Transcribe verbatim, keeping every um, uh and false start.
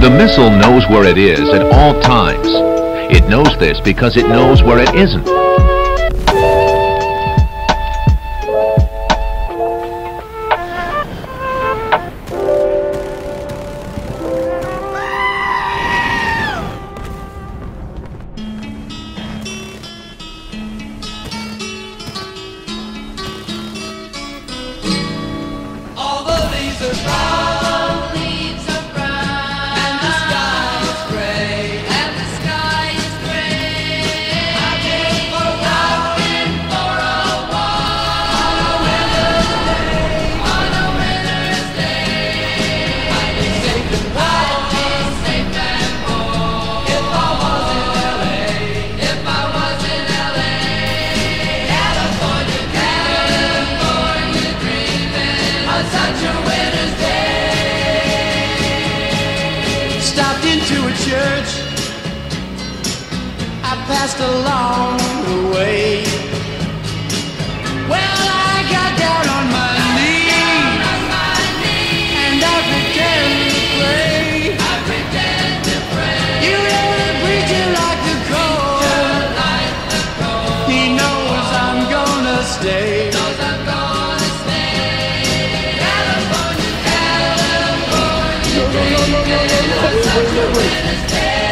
The missile knows where it is at all times. It knows this because it knows where it isn't. All the leaves are brown, leaves are brown, and the sky is gray, and the sky is gray. I've been for a walk, been for a walk on a winter's day, on a winter's day. I'd be safe and warm, I'd be safe and warm if I was in L A, if I was in L A. California, California dreaming on such a winter's day. Stopped into a church, I passed along the way. Well, I got down on my knees, and I pretend to pray. I pretend to pray. You hear the preacher like the cold. He knows I'm gonna stay. Knows I'm gonna stay. California, California, dreaming on such a winter's day.